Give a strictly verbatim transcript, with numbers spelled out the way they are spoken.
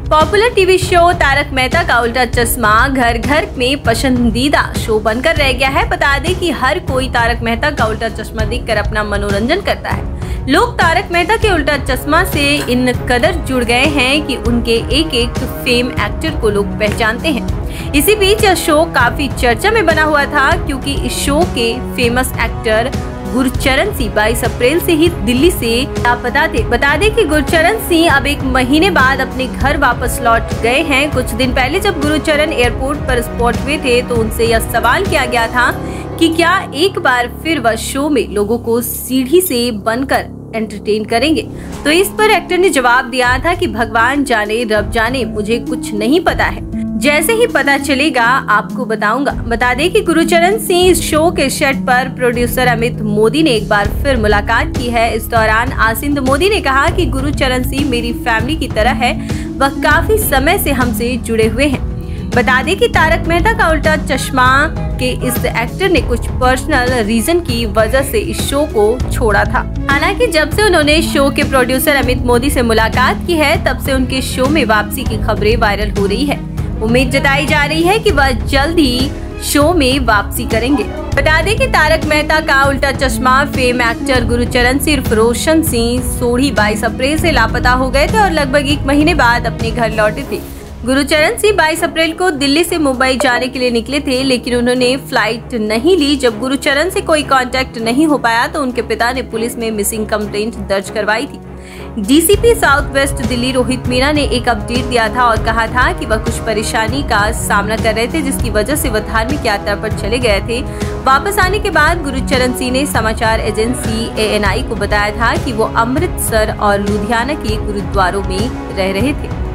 Popular TV show Taarak Mehta Ka Ooltah चश्मा घर घर में पसंदीदा शो बनकर रह गया है। बता दें कि हर कोई तारक मेहता का उल्टा चश्मा देखकर अपना मनोरंजन करता है। लोग तारक मेहता के उल्टा चश्मा से इन कदर जुड़ गए हैं कि उनके एक एक फेम एक्टर को लोग पहचानते हैं। इसी बीच यह शो काफी चर्चा में बना हुआ था, क्योंकि इस शो के फेमस एक्टर गुरचरण सिंह बाईस अप्रैल से ही दिल्ली से लापता थे। बता दें कि गुरचरण सिंह अब एक महीने बाद अपने घर वापस लौट गए हैं। कुछ दिन पहले जब गुरचरण एयरपोर्ट पर स्पॉट हुए थे तो उनसे यह सवाल किया गया था कि क्या एक बार फिर वह शो में लोगों को सीढ़ी से बनकर एंटरटेन करेंगे। तो इस पर एक्टर ने जवाब दिया था कि भगवान जाने रब जाने, मुझे कुछ नहीं पता है, जैसे ही पता चलेगा आपको बताऊंगा। बता दें कि गुरचरण सिंह इस शो के सेट पर प्रोड्यूसर अमित मोदी ने एक बार फिर मुलाकात की है। इस दौरान आसिंद मोदी ने कहा कि गुरचरण सिंह मेरी फैमिली की तरह है, वह काफी समय से हमसे जुड़े हुए हैं। बता दें कि तारक मेहता का उल्टा चश्मा के इस एक्टर ने कुछ पर्सनल रीजन की वजह से इस शो को छोड़ा था। हालांकि जब से उन्होंने शो के प्रोड्यूसर अमित मोदी से मुलाकात की है, तब से उनके शो में वापसी की खबरें वायरल हो रही है। उम्मीद जताई जा रही है कि वह जल्द ही शो में वापसी करेंगे। बता दें कि तारक मेहता का उल्टा चश्मा फेम एक्टर गुरचरण सिर्फ रोशन सिंह सोढ़ी बाईस अप्रैल से लापता हो गए थे और लगभग एक महीने बाद अपने घर लौटे थे। गुरचरण सिंह बाईस अप्रैल को दिल्ली से मुंबई जाने के लिए निकले थे, लेकिन उन्होंने फ्लाइट नहीं ली। जब गुरचरण से कोई कांटेक्ट नहीं हो पाया तो उनके पिता ने पुलिस में मिसिंग कंप्लेंट दर्ज करवाई थी। DCP south west Delhi Rohit Meena ने एक अपडेट दिया था और कहा था कि वह कुछ परेशानी का सामना कर रहे थे, जिसकी वजह से वह धार्मिक यात्रा पर चले गए थे। वापस आने के बाद गुरचरण सिंह ने समाचार एजेंसी एएनआई को बताया था कि वो अमृतसर और लुधियाना के गुरुद्वारों में रह रहे थे।